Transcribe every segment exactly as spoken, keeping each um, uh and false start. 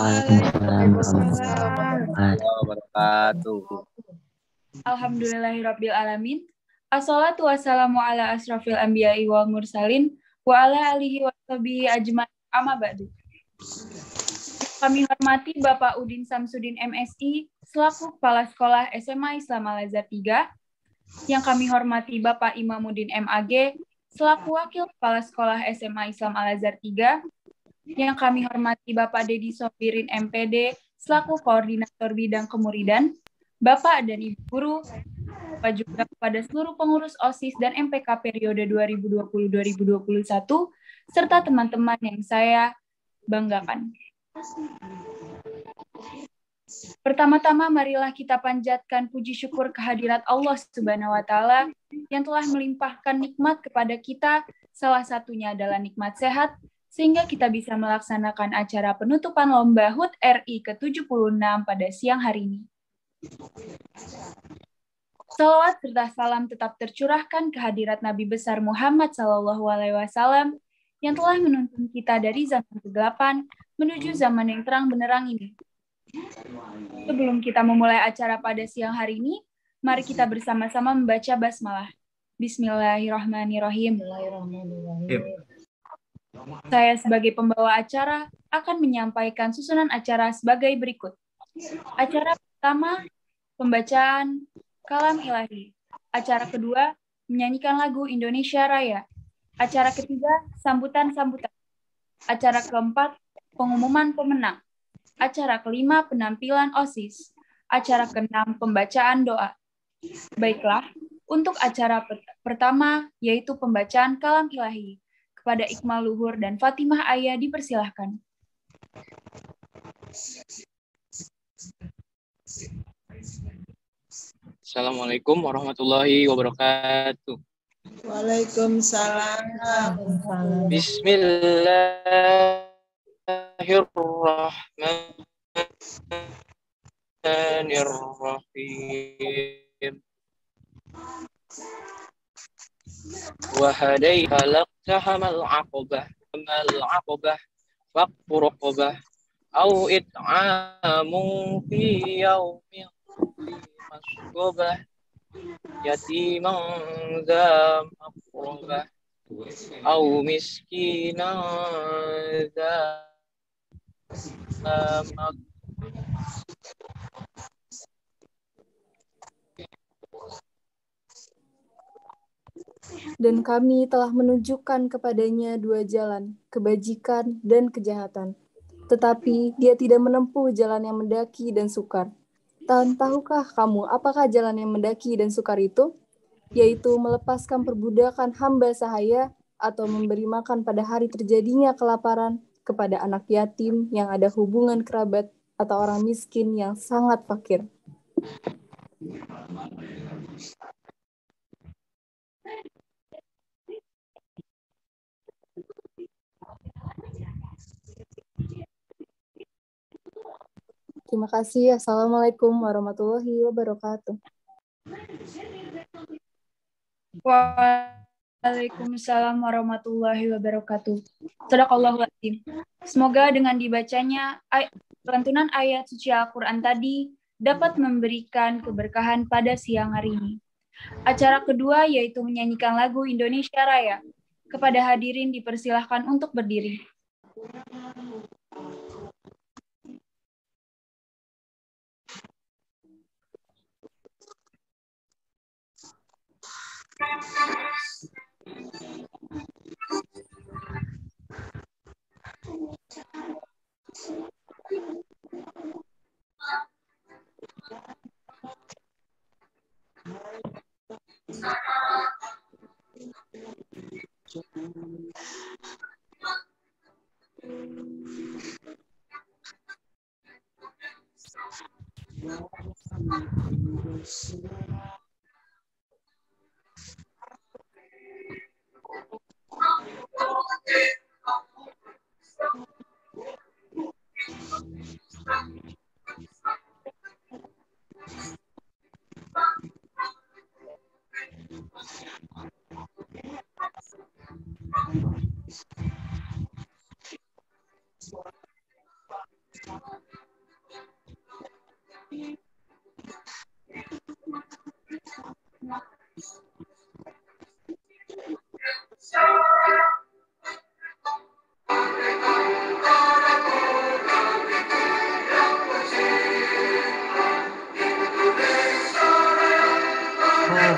Waalaikumsalam warahmatullahi Waalaikumsalam wabarakatuh. Alhamdulillahirabbil alamin. Assalatu wassalamu ala asrofil anbiya'i wal mursalin wa ala alihi wa sahbihi ajmain. Amma ba'du. Kami hormati Bapak Udin Samsudin M Si selaku Kepala Sekolah S M A Islam Al-Azhar tiga. Yang kami hormati Bapak Imamuddin M Ag selaku Wakil Kepala Sekolah S M A Islam Al-Azhar tiga. Yang kami hormati Bapak Dedi Sofirin M Pd selaku Koordinator Bidang Kemuridan. Bapak dan Ibu Guru, Bapak juga kepada seluruh pengurus OSIS dan M P K periode dua ribu dua puluh sampai dua ribu dua puluh satu, serta teman-teman yang saya banggakan. Pertama-tama marilah kita panjatkan puji syukur kehadirat Allah Subhanahu wa taala yang telah melimpahkan nikmat kepada kita, salah satunya adalah nikmat sehat, sehingga kita bisa melaksanakan acara penutupan lomba H U T R I ke tujuh puluh enam pada siang hari ini. Salawat serta salam tetap tercurahkan kehadirat Nabi besar Muhammad Sallallahu Alaihi Wasallam yang telah menuntun kita dari zaman kegelapan menuju zaman yang terang benderang ini. Sebelum kita memulai acara pada siang hari ini, mari kita bersama-sama membaca basmalah. Bismillahirrahmanirrahim. Saya sebagai pembawa acara akan menyampaikan susunan acara sebagai berikut. Acara pertama, pembacaan kalam ilahi. Acara kedua, menyanyikan lagu Indonesia Raya. Acara ketiga, sambutan-sambutan. Acara keempat, pengumuman pemenang. Acara kelima, penampilan OSIS. Acara keenam, pembacaan doa. Baiklah, untuk acara per- pertama, yaitu pembacaan kalam ilahi. Kepada Iqmal Luhur dan Fatimah Aya dipersilahkan. Assalamualaikum warahmatullahi wabarakatuh. Waalaikumsalam. Bismillahirrahmanirrahim. Wa hadaika laqtahamal aqabah mal aqabah faqfur raqabah au it'amun fi yaumin masghubah yatiman dza maqrabah au miskinan dza mak. Dan kami telah menunjukkan kepadanya dua jalan, kebajikan dan kejahatan. Tetapi dia tidak menempuh jalan yang mendaki dan sukar. Dan tahukah kamu apakah jalan yang mendaki dan sukar itu? Yaitu melepaskan perbudakan hamba sahaya atau memberi makan pada hari terjadinya kelaparan kepada anak yatim yang ada hubungan kerabat atau orang miskin yang sangat fakir. Terima kasih. Assalamualaikum warahmatullahi wabarakatuh. Waalaikumsalam warahmatullahi wabarakatuh. Shadaqallahul adzim. Semoga dengan dibacanya ay- lantunan ayat suci Al-Quran tadi dapat memberikan keberkahan pada siang hari ini. Acara kedua yaitu menyanyikan lagu Indonesia Raya. Kepada hadirin dipersilahkan untuk berdiri.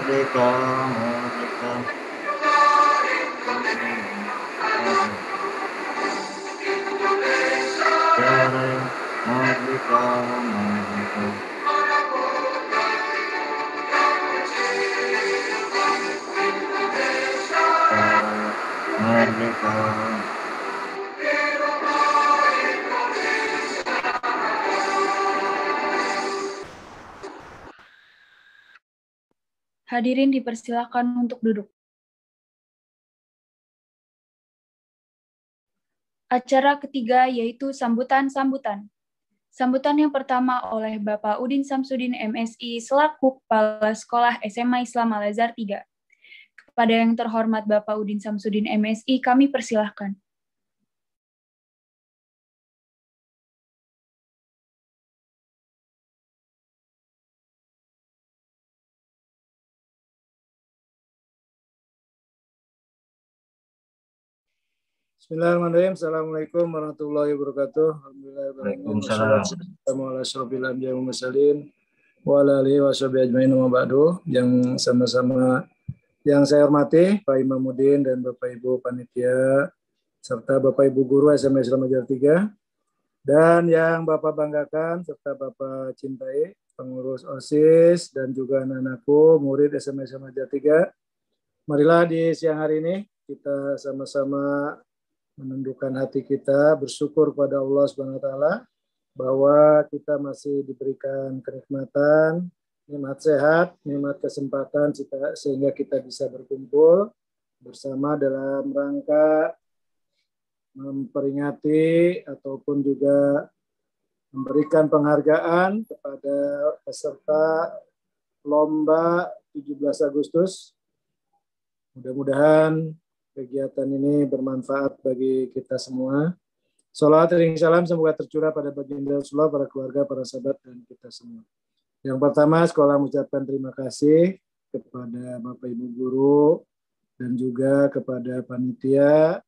merdeka, merdeka. Merdeka, merdeka. Merdeka. Hadirin dipersilakan untuk duduk. Acara ketiga yaitu sambutan-sambutan. Sambutan yang pertama oleh Bapak Udin Samsudin M Si selaku Kepala Sekolah S M A Islam Al-Azhar tiga. Kepada yang terhormat Bapak Udin Samsudin M Si kami persilahkan. Bismillahirrahmanirrahim. Assalamualaikum warahmatullahi wabarakatuh. Waalaikumsalam. Yang sama-sama yang saya hormati Pak Imam Udin dan Bapak Ibu panitia serta Bapak Ibu guru S M A Islam Al-Azhar tiga dan yang Bapak banggakan serta Bapak cintai pengurus OSIS dan juga anak-anakku murid S M A Islam Al-Azhar tiga. Marilah di siang hari ini kita sama-sama menundukkan hati kita, bersyukur kepada Allah Subhanahu wa taala bahwa kita masih diberikan kenikmatan, nikmat sehat, nikmat kesempatan sehingga kita bisa berkumpul bersama dalam rangka memperingati ataupun juga memberikan penghargaan kepada peserta lomba tujuh belas Agustus. Mudah-mudahan kegiatan ini bermanfaat bagi kita semua. Salawat dan salam semoga tercurah pada baginda Rasulullah, para keluarga, para sahabat, dan kita semua. Yang pertama, sekolah mengucapkan terima kasih kepada Bapak Ibu guru dan juga kepada panitia.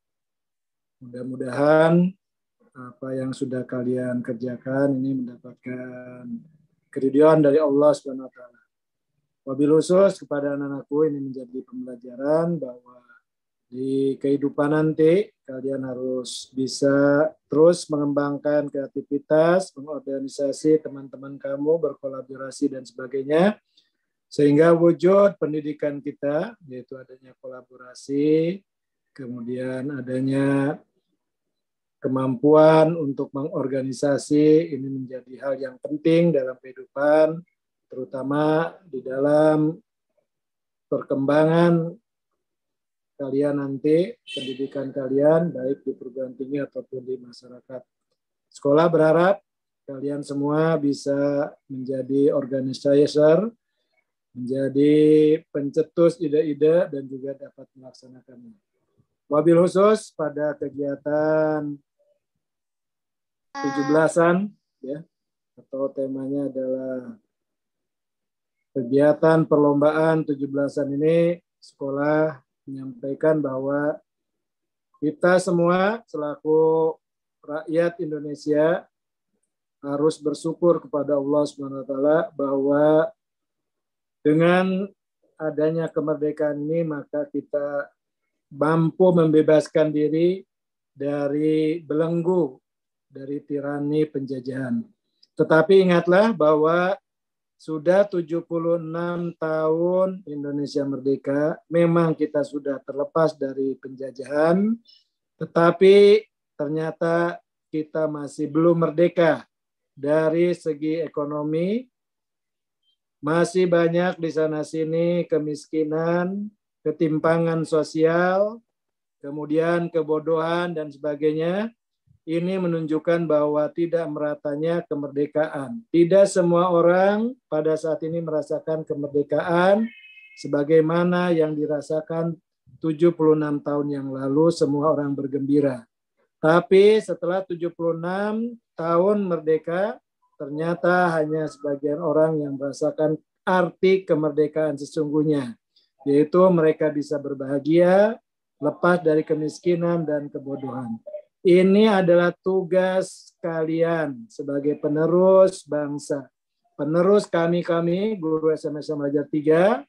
Mudah-mudahan apa yang sudah kalian kerjakan ini mendapatkan keridhaan dari Allah Subhanahu wa taala. Wabil khusus kepada anak-anakku ini menjadi pembelajaran bahwa di kehidupan nanti kalian harus bisa terus mengembangkan kreativitas, mengorganisasi teman-teman kamu, berkolaborasi dan sebagainya, sehingga wujud pendidikan kita yaitu adanya kolaborasi, kemudian adanya kemampuan untuk mengorganisasi, ini menjadi hal yang penting dalam kehidupan, terutama di dalam perkembangan kalian nanti, pendidikan kalian, baik di perguruan tinggi ataupun di masyarakat. Sekolah berharap kalian semua bisa menjadi organizer, menjadi pencetus ide-ide, dan juga dapat melaksanakannya. Wabil khusus pada kegiatan tujuh belasan, ya, atau temanya adalah kegiatan perlombaan tujuh belasan ini, sekolah menyampaikan bahwa kita semua selaku rakyat Indonesia harus bersyukur kepada Allah Subhanahu wa taala bahwa dengan adanya kemerdekaan ini maka kita mampu membebaskan diri dari belenggu dari tirani penjajahan. Tetapi ingatlah bahwa sudah tujuh puluh enam tahun Indonesia merdeka, memang kita sudah terlepas dari penjajahan, tetapi ternyata kita masih belum merdeka dari segi ekonomi, masih banyak di sana-sini kemiskinan, ketimpangan sosial, kemudian kebodohan dan sebagainya. Ini menunjukkan bahwa tidak meratanya kemerdekaan. Tidak semua orang pada saat ini merasakan kemerdekaan sebagaimana yang dirasakan tujuh puluh enam tahun yang lalu semua orang bergembira. Tapi setelah tujuh puluh enam tahun merdeka, ternyata hanya sebagian orang yang merasakan arti kemerdekaan sesungguhnya, yaitu mereka bisa berbahagia, lepas dari kemiskinan dan kebodohan. Ini adalah tugas kalian sebagai penerus bangsa. Penerus kami-kami, guru S M A Islam Al-Azhar tiga,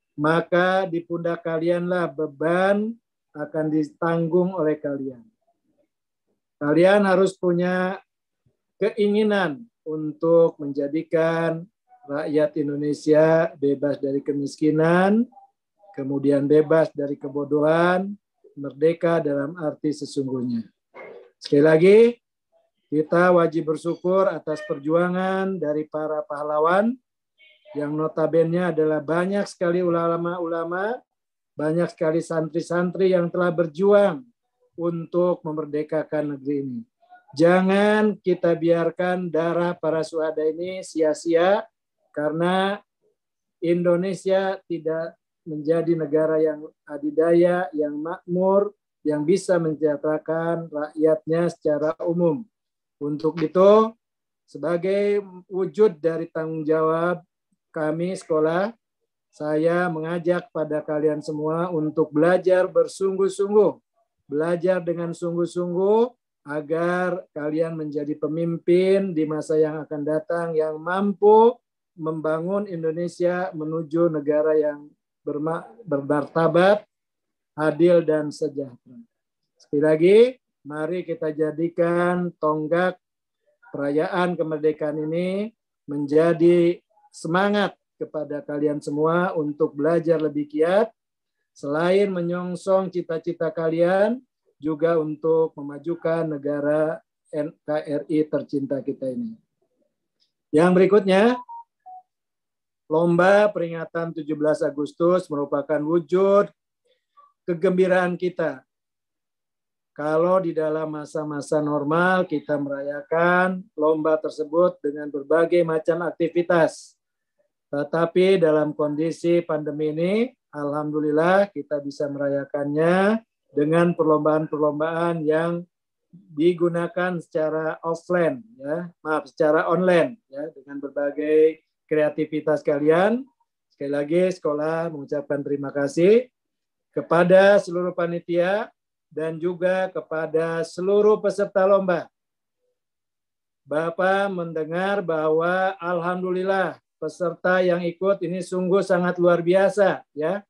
maka di pundak kalianlah beban akan ditanggung oleh kalian. Kalian harus punya keinginan untuk menjadikan rakyat Indonesia bebas dari kemiskinan, kemudian bebas dari kebodohan, merdeka dalam arti sesungguhnya. Sekali lagi, kita wajib bersyukur atas perjuangan dari para pahlawan yang notabene adalah banyak sekali ulama-ulama, banyak sekali santri-santri yang telah berjuang untuk memerdekakan negeri ini. Jangan kita biarkan darah para syuhada ini sia-sia karena Indonesia tidak menjadi negara yang adidaya, yang makmur, yang bisa mensejahterakan rakyatnya secara umum. Untuk itu, sebagai wujud dari tanggung jawab kami sekolah, saya mengajak pada kalian semua untuk belajar bersungguh-sungguh, belajar dengan sungguh-sungguh agar kalian menjadi pemimpin di masa yang akan datang yang mampu membangun Indonesia menuju negara yang bermartabat, adil dan sejahtera. Sekali lagi, mari kita jadikan tonggak perayaan kemerdekaan ini menjadi semangat kepada kalian semua untuk belajar lebih giat, selain menyongsong cita-cita kalian, juga untuk memajukan negara N K R I tercinta kita ini. Yang berikutnya, lomba peringatan tujuh belas Agustus merupakan wujud kegembiraan kita. Kalau di dalam masa-masa normal kita merayakan lomba tersebut dengan berbagai macam aktivitas. Tetapi dalam kondisi pandemi ini, alhamdulillah kita bisa merayakannya dengan perlombaan-perlombaan yang digunakan secara offline, ya, maaf, secara online, ya, dengan berbagai kreativitas kalian. Sekali lagi, sekolah mengucapkan terima kasih kepada seluruh panitia dan juga kepada seluruh peserta lomba. Bapak mendengar bahwa alhamdulillah peserta yang ikut ini sungguh sangat luar biasa, ya.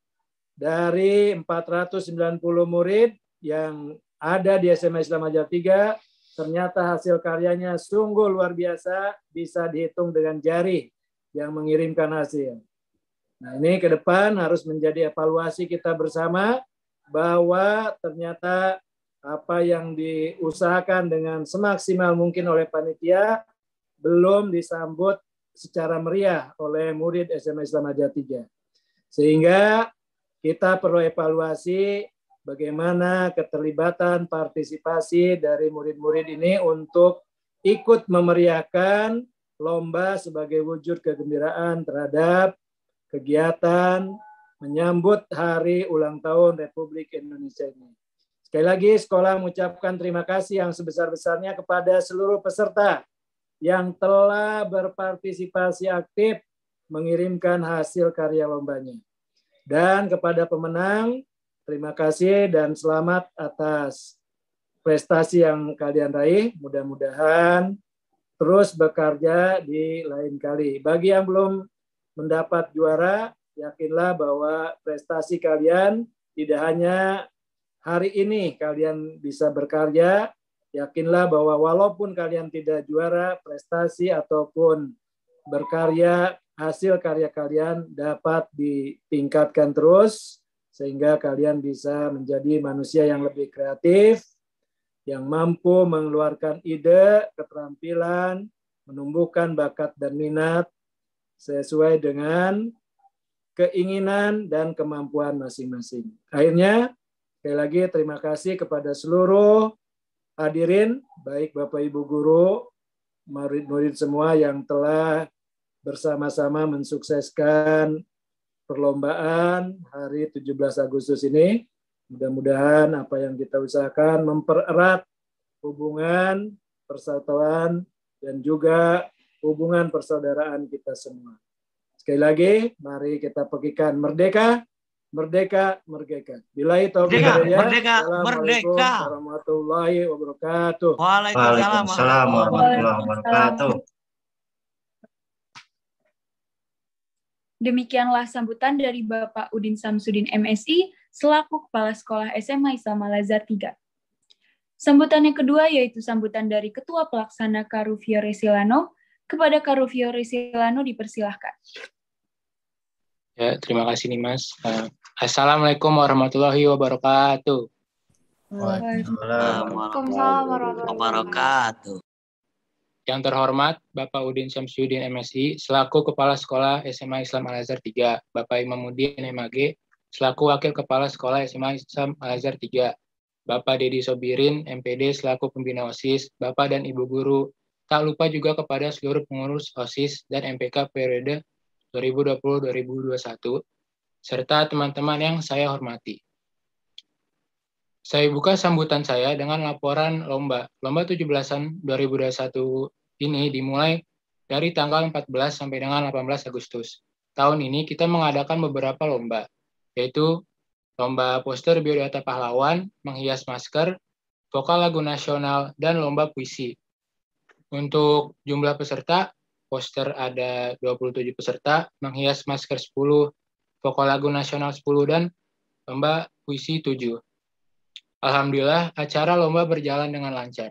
Dari empat ratus sembilan puluh murid yang ada di S M A Islam Hajar tiga, ternyata hasil karyanya sungguh luar biasa, bisa dihitung dengan jari yang mengirimkan hasil. Nah, ini ke depan harus menjadi evaluasi kita bersama bahwa ternyata apa yang diusahakan dengan semaksimal mungkin oleh panitia belum disambut secara meriah oleh murid S M A Islam Hajar tiga. Sehingga kita perlu evaluasi bagaimana keterlibatan partisipasi dari murid-murid ini untuk ikut memeriahkan lomba sebagai wujud kegembiraan terhadap kegiatan menyambut hari ulang tahun Republik Indonesia ini. Sekali lagi, sekolah mengucapkan terima kasih yang sebesar-besarnya kepada seluruh peserta yang telah berpartisipasi aktif mengirimkan hasil karya lombanya. Dan kepada pemenang, terima kasih dan selamat atas prestasi yang kalian raih. Mudah-mudahan terus bekerja di lain kali. Bagi yang belum mendapat juara, yakinlah bahwa prestasi kalian tidak hanya hari ini kalian bisa berkarya, yakinlah bahwa walaupun kalian tidak juara, prestasi ataupun berkarya, hasil karya kalian dapat ditingkatkan terus, sehingga kalian bisa menjadi manusia yang lebih kreatif, yang mampu mengeluarkan ide, keterampilan, menumbuhkan bakat dan minat sesuai dengan keinginan dan kemampuan masing-masing. Akhirnya, sekali lagi terima kasih kepada seluruh hadirin, baik Bapak Ibu Guru, murid-murid semua yang telah bersama-sama mensukseskan perlombaan hari tujuh belas Agustus ini. Mudah-mudahan apa yang kita usahakan mempererat hubungan persatuan dan juga hubungan persaudaraan kita semua. Sekali lagi, mari kita pegikan merdeka, merdeka, merdeka. Billahi taufiq wal hidayah. Merdeka, Assalamualaikum merdeka. warahmatullahi wabarakatuh. Waalaikumsalam warahmatullahi wabarakatuh. Demikianlah sambutan dari Bapak Udin Samsudin M Si selaku Kepala Sekolah S M A Islam Al-Azhar tiga. Sambutan yang kedua yaitu sambutan dari Ketua Pelaksana Karufio Resilano. Kepada Karufio Resilano dipersilahkan. Ya, terima kasih nih Mas. Uh, Assalamualaikum warahmatullahi wabarakatuh. Waalaikumsalam warahmatullahi wabarakatuh. Yang terhormat Bapak Udin Samsudin M Si selaku Kepala Sekolah S M A Islam Al-Azhar tiga, Bapak Imamuddin M A G selaku Wakil Kepala Sekolah S M A Islam Al-Azhar tiga, Bapak Dedi Sobirin M P D selaku Pembina OSIS, Bapak dan Ibu Guru, tak lupa juga kepada seluruh pengurus OSIS dan M P K periode dua ribu dua puluh sampai dua ribu dua puluh satu, serta teman-teman yang saya hormati. Saya buka sambutan saya dengan laporan lomba. Lomba tujuh belasan dua ribu dua puluh satu ini dimulai dari tanggal empat belas sampai dengan delapan belas Agustus. Tahun ini kita mengadakan beberapa lomba, yaitu lomba poster biodata pahlawan, menghias masker, vokal lagu nasional, dan lomba puisi. Untuk jumlah peserta, poster ada dua puluh tujuh peserta, menghias masker sepuluh, vokal lagu nasional sepuluh, dan lomba puisi tujuh. Alhamdulillah, acara lomba berjalan dengan lancar.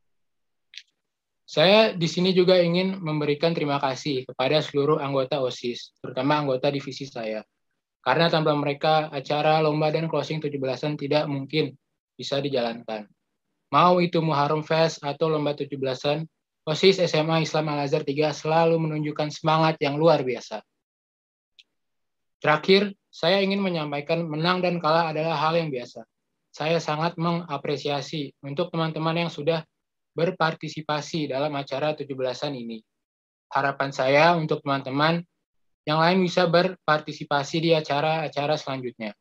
Saya di sini juga ingin memberikan terima kasih kepada seluruh anggota OSIS, terutama anggota divisi saya. Karena tanpa mereka, acara lomba dan closing tujuh belasan tidak mungkin bisa dijalankan. Mau itu Muharram Fest atau lomba tujuh belasan, OSIS S M A Islam Al-Azhar tiga selalu menunjukkan semangat yang luar biasa. Terakhir, saya ingin menyampaikan menang dan kalah adalah hal yang biasa. Saya sangat mengapresiasi untuk teman-teman yang sudah berpartisipasi dalam acara tujuh belasan ini. Harapan saya untuk teman-teman yang lain bisa berpartisipasi di acara-acara selanjutnya.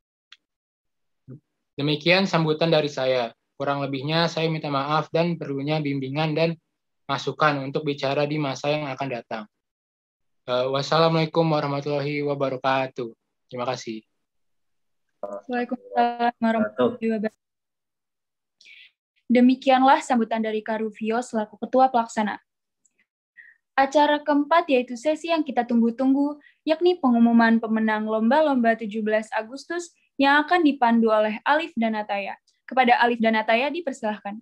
Demikian sambutan dari saya. Kurang lebihnya saya minta maaf dan perlunya bimbingan dan masukan untuk bicara di masa yang akan datang. Uh, wassalamualaikum warahmatullahi wabarakatuh. Terima kasih. Waalaikumsalam warahmatullahi wabarakatuh. Demikianlah sambutan dari Karufio selaku Ketua Pelaksana. Acara keempat yaitu sesi yang kita tunggu-tunggu, yakni pengumuman pemenang lomba-lomba tujuh belas Agustus yang akan dipandu oleh Alif dan Ataya. Kepada Alif dan Ataya dipersilahkan.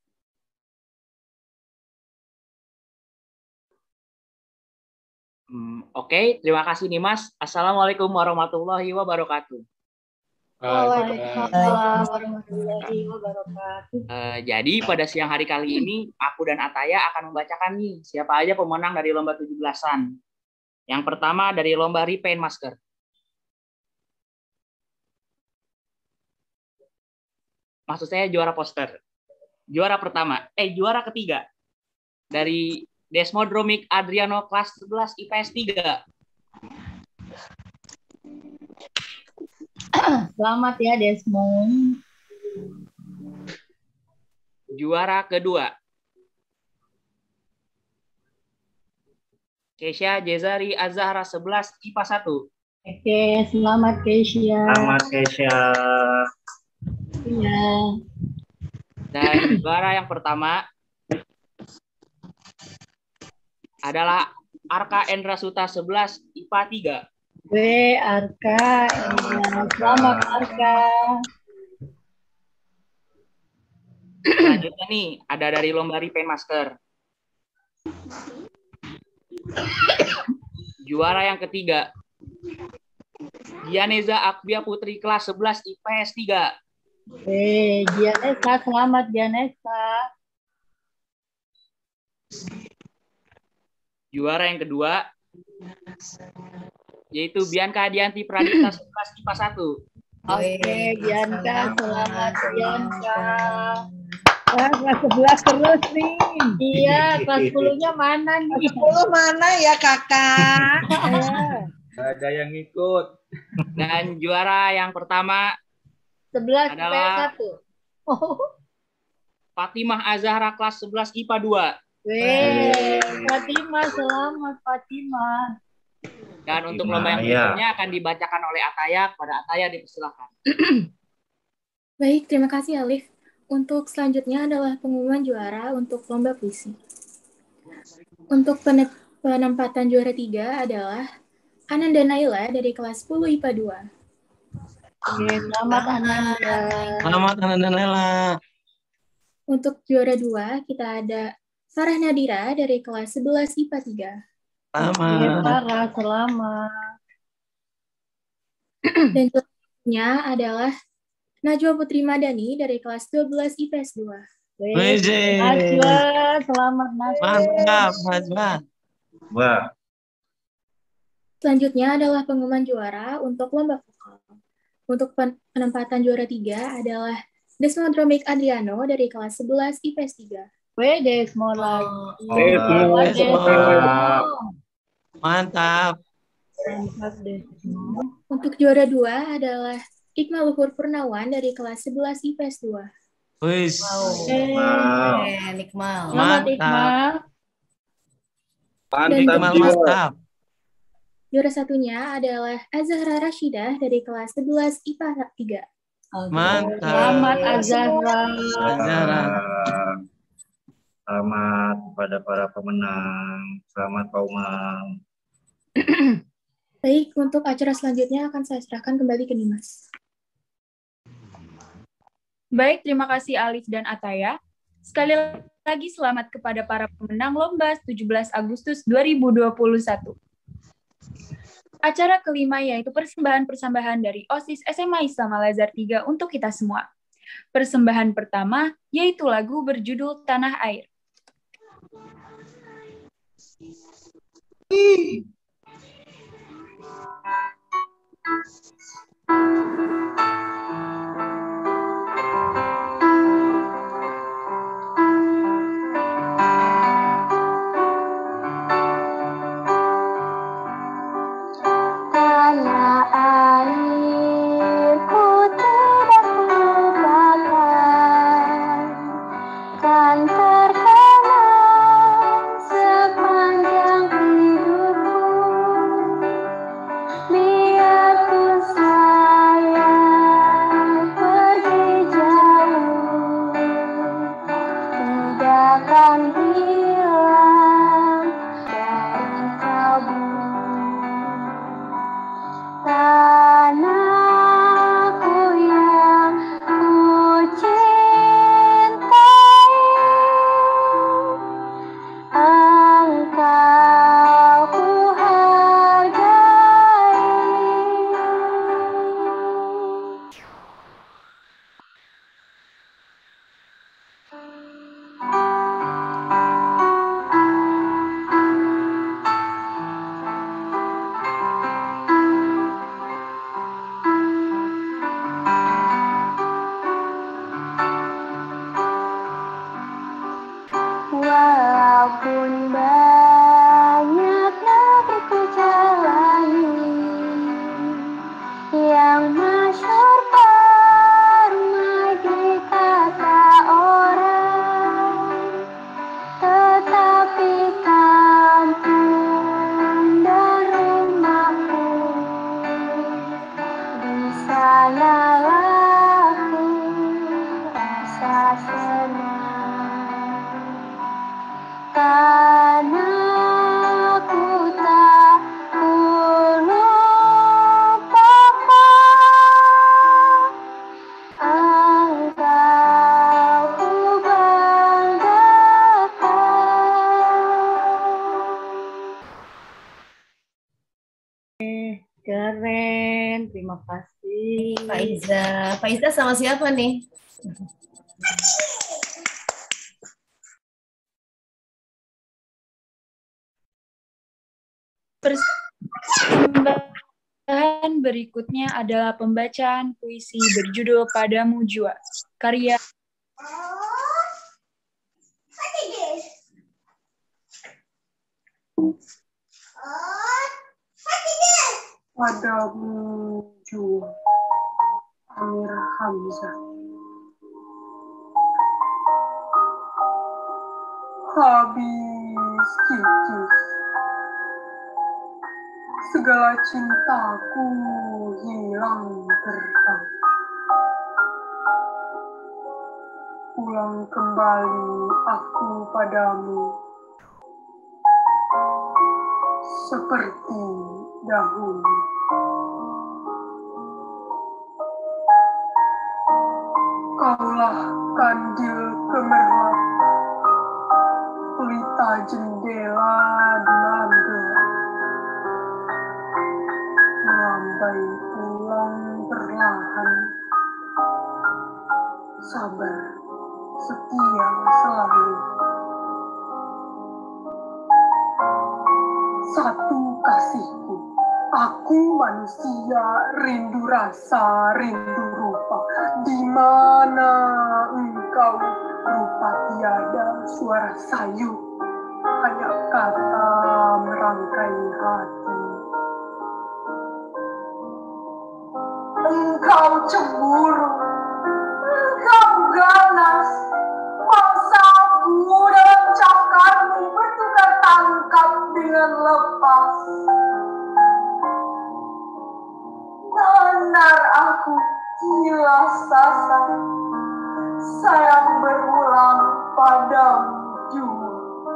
Hmm, Oke, okay. Terima kasih nih Mas. Assalamualaikum warahmatullahi wabarakatuh. Waalaikumsalam warahmatullahi wabarakatuh. Uh, jadi pada siang hari kali ini, aku dan Ataya akan membacakan nih siapa aja pemenang dari lomba tujuh belasan. Yang pertama dari lomba repaint masker. Maksud saya juara poster. Juara pertama, eh juara ketiga dari Desmodromik Adriano kelas sebelas I P S tiga. Selamat ya Desmond. Juara kedua, Keisha Jezari Azahra sebelas I P A satu. Oke, selamat Keisha. Selamat Keisha. Iya. Dan juara yang pertama adalah Arka Endra Suta sebelas I P A tiga. Weh, Arka. Endra. Selamat Arka. Selanjutnya nih, ada dari lomba repaint masker. Juara yang ketiga, Dianeza Akbia Putri kelas sebelas I P S tiga. Eh, Dianesa, selamat Dianesa. Juara yang kedua, yaitu Bianca Dianti Pradita sebelas I P A satu. Oke, Bianca, selamat Bianca. Wah, kelas sebelas terus nih. Iya, kelas sepuluh-nya mana nih? sepuluh mana ya kakak? Gak ada yang ikut. Dan juara yang pertama sebelas adalah I P S satu. Oh. Fatimah Azahra kelas sebelas I P A dua. Weh, Fatimah, selamat Fatimah. Dan untuk lomba yang berikutnya akan dibacakan oleh Ataya. Kepada Ataya dipersilakan. Baik, terima kasih Alif. Untuk selanjutnya adalah pengumuman juara untuk lomba puisi. Untuk penempatan juara tiga adalah Ananda Naila dari kelas sepuluh I P A dua. Oke, selamat Ananda. Selamat Ananda Naila. Untuk juara dua, kita ada Farah Nadira dari kelas sebelas I P A tiga. Oke, Farah, selamat. Dan selanjutnya adalah Najwa Putri Madani dari kelas dua belas I P S dua. Baik, Najwa, selamat Najwa. Mantap, Najwa. Wah. Selanjutnya adalah pengumuman juara untuk lomba vokal. Untuk penempatan juara tiga adalah Desmodromik Adriano dari kelas sebelas I P S tiga. Weh, Desmo lagi. Desmo. Desmo. Mantap. Mantap, Desmo. Untuk juara dua adalah Iqmal Luhur Purnawan dari kelas sebelas I P S dua. Wih. Wow. Iqmal. Selamat Iqmal. Dan Iqmal mantap. Juara satunya adalah Azahra Rashidah dari kelas sebelas I P A tiga. Mantap. Selamat Azahra. Azahra. Selamat kepada para pemenang. Selamat Pak Umam. Baik, untuk acara selanjutnya akan saya serahkan kembali ke Dimas. Baik, terima kasih Alif dan Ataya. Sekali lagi selamat kepada para pemenang Lomba tujuh belas Agustus dua ribu dua puluh satu. Acara kelima yaitu persembahan-persembahan dari OSIS S M A Islam Al-Azhar tiga untuk kita semua. Persembahan pertama yaitu lagu berjudul Tanah Air. Tanah airku tidak lupakan, kan terkenang sepanjang hidupku. Biarpun saya pergi jauh, tidak akan hilang dari kalbu. Tanahku yang ku cintai, engkau ku hargai. Walaupun banyak negeri ku jalani, yang masyhur permai di kata orang, tetapi kampung dan rumahku, di sanalah ku rasa senang. Tanahku tak ku lupakan, engkau ku banggakan. Keren, terima kasih. Faiza. Faiza sama siapa nih? Persembahan berikutnya adalah pembacaan puisi berjudul Padamu Jua, karya Padamu Jua, Amir Hamzah. Habis kikis, segala cintaku hilang terbang. Pulang kembali aku padamu, seperti dahulu. Kaulah kandil gemerlap, pelita jendela dengan gelap, melambai pulang perlahan, sabar setia selalu. Satu kasihku, aku manusia, rindu rasa, rindu rupa. Di mana engkau, rupa tiada, suara sayu, hanya kata merangkai hati. Engkau cemburu, engkau ganas, mangsaku dan cakarmu bertukar tangkap dengan lepas. Benar aku gila sasa, sayang berulang padamu jua.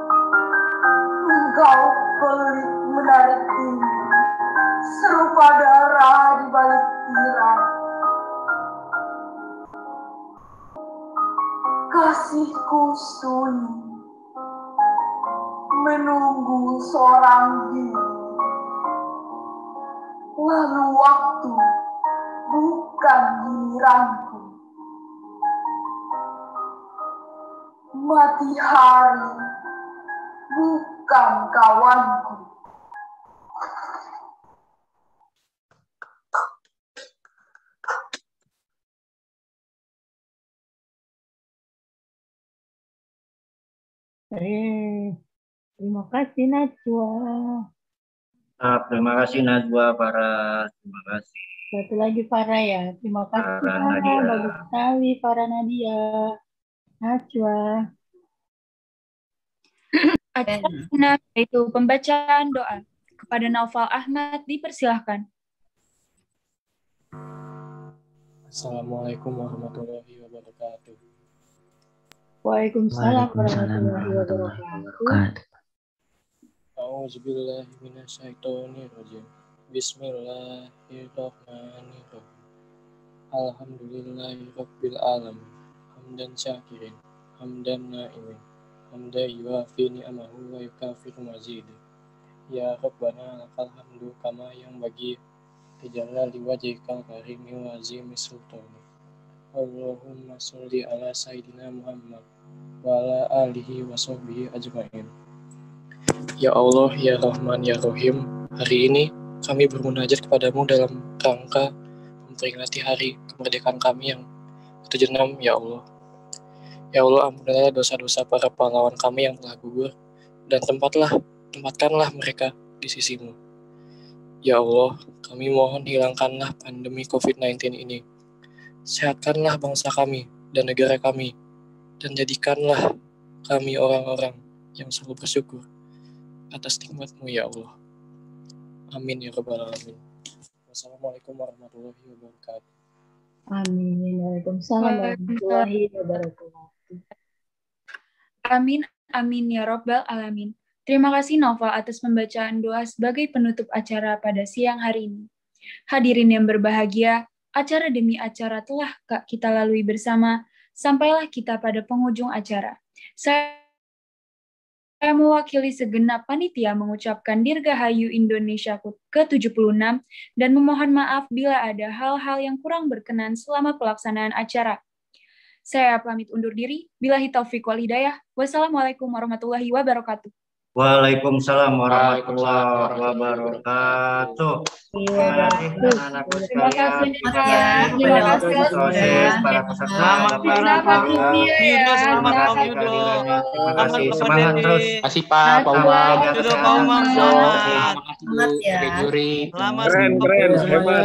Engkau pelik menarik diri, serupa darah di balik tirai. Kasihku sunyi, menunggu seorang diri. Lalu waktu bukan giliranku, mati hari bukan kawanku. Eh, terima kasih Najwa. Ah, terima kasih Najwa Farah, terima kasih. Satu lagi Farah ya. Terima kasih Farah Farah. Nadia. Bagus sekali Farah Nadia. Najwa. Acara sunnah yaitu pembacaan doa. Kepada Naufal Ahmad dipersilahkan. Assalamualaikum warahmatullahi wabarakatuh. Waalaikumsalam warahmatullahi wabarakatuh. A'udzubillahi minasyaitonirrajim. Bismillahirrahmanirrahim. Alhamdulillahi rabbil alamin. Hamdan syakirin, hamdan na'imin, hamdan yuafi ni'amahu wa yukafiru mazidah. Ya Rabbana lakal hamdu kama yang bagi tajalali wajhikal karimi wa azimi sultani. Allahumma sholli ala sayyidina Muhammad wa ala alihi wa sahbihi ajma'in. Ya Allah, ya Rahman, ya Rahim, hari ini kami bermunajat kepadamu dalam rangka memperingati hari kemerdekaan kami yang ke tujuh puluh enam, ya Allah. Ya Allah, ampunilah dosa-dosa para pahlawan kami yang telah gugur, dan tempatlah, tempatkanlah mereka di sisimu. Ya Allah, kami mohon hilangkanlah pandemi covid sembilan belas ini. Sehatkanlah bangsa kami dan negara kami, dan jadikanlah kami orang-orang yang selalu bersyukur atas nikmat-Mu, ya Allah. Amin ya rabbal alamin. Wassalamualaikum warahmatullahi wabarakatuh. Amin. Waalaikumsalam warahmatullahi wabarakatuh. Amin, amin ya rabbal alamin. Terima kasih Naufal atas pembacaan doa sebagai penutup acara pada siang hari ini. Hadirin yang berbahagia, acara demi acara telah kita lalui bersama, sampailah kita pada penghujung acara. Saya Saya mewakili segenap panitia mengucapkan Dirgahayu Indonesia ke tujuh puluh enam dan memohon maaf bila ada hal-hal yang kurang berkenan selama pelaksanaan acara. Saya pamit undur diri. Billahi taufiq wal hidayah. Wassalamualaikum warahmatullahi wabarakatuh. Waalaikumsalam warahmatullahi wabarakatuh. Terima kasih anak-anakku sekalian. Terima kasih proses para peserta. Terima kasih kehadirannya. Terima kasih, semangat terus. Terima kasih Pak, Pak Umar. Yudo, Pak Umar, selamat. Selamat ya. Juri. Selamat. Keren, keren, hebat.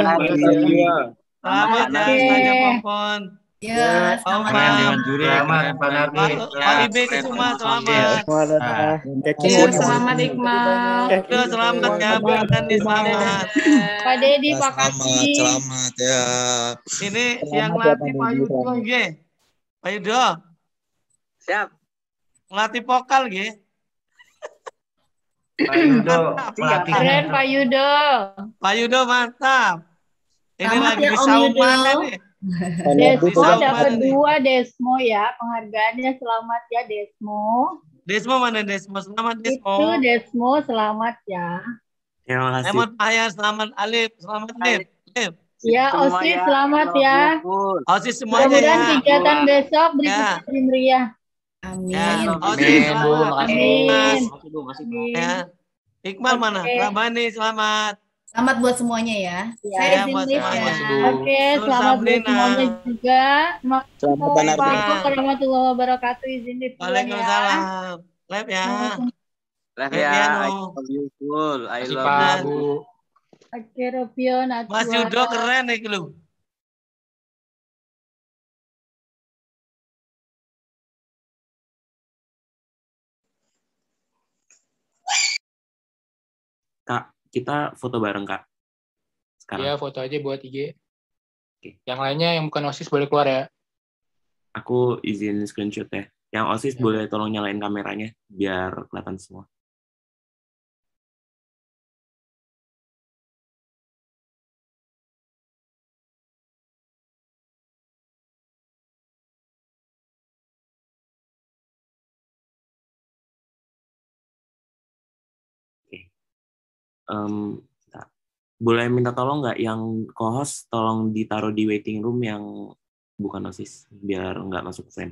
Selamat ya, Ustazah Pompon. Ya, selamat Keren dengan juri. Selamat Pak Nardi. Pak Ibe semua selamat. Ya, selamat Iqmal. Yudo, selamat ya, Pak Kandi selamat. Pak Dedi, Pak Kasih. Selamat ya. Ini yang latih Pak Yudo, G. Pak Yudo. Siap. Ngelatih vokal, G. Pak Yudo, pelatihan. Keren Pak Yudo. Pak Yudo mantap. Ini Selamat lagi ya, di Om saung Yudo. mana nih? Di Desmo saung dapat mana nih? dua Desmo ya. Penghargaannya selamat ya Desmo. Desmo mana Desmo? Selamat Desmo. Itu Desmo selamat ya. Terima kasih. Emot Payah, selamat Alif, selamat Lip. Lip. Ya Osis selamat ya. Osis semuanya Mudah-mudahan ya. kegiatan besok berikutnya Ya. lebih meriah. Ya, Amin. Osis Amin, Bu. selamat. Amin. Mas. Amin. Ya. Iqbal mana? Oke. Rabani selamat. Selamat buat semuanya ya. Ya, Saya izin buat live semuanya. ya. Oke, Nur selamat buat Sabrina. semuanya juga. Selamat Assalamualaikum warahmatullahi wabarakatuh. Izin live duluan ya. Waalaikumsalam. Lab ya. Lah Lab ya, ya, I no. love you full. I Kasih love Pak, you. Bu. Oke, Ropio, Najwa. Mas Yudo keren nih lu. Kak, kita foto bareng, Kak. Sekarang. Iya, foto aja buat I G. Oke. Yang lainnya yang bukan OSIS boleh keluar ya. Aku izin screenshot ya. Yang OSIS Ya. boleh tolong nyalain kameranya biar kelihatan semua. Oke. Em, bentar. Boleh minta tolong nggak yang co-host tolong ditaruh di waiting room yang bukan OSIS biar nggak masuk frame.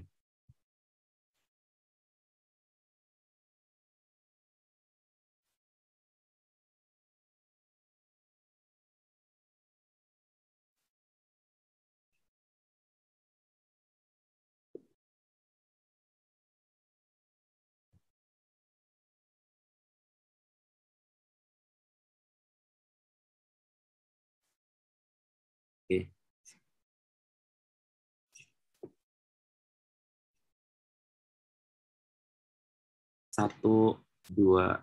Oke. Satu, dua,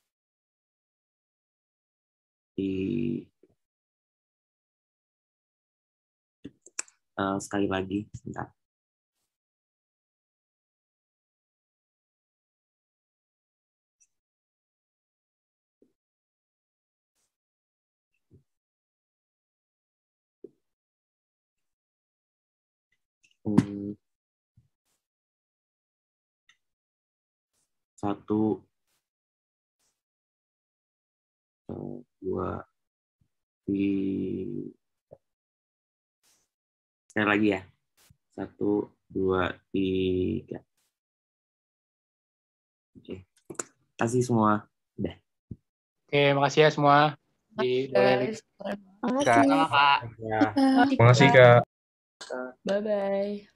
di eh, sekali lagi, sebentar. Hmm. Satu, eh, dua, tiga. Sekali lagi ya. Satu, dua, tiga. Oke. Kasih semua. Udah. Oke, makasih ya semua. Di boleh Makasih. Sama Kak. Ya. Makasih, Kak. Bye-bye.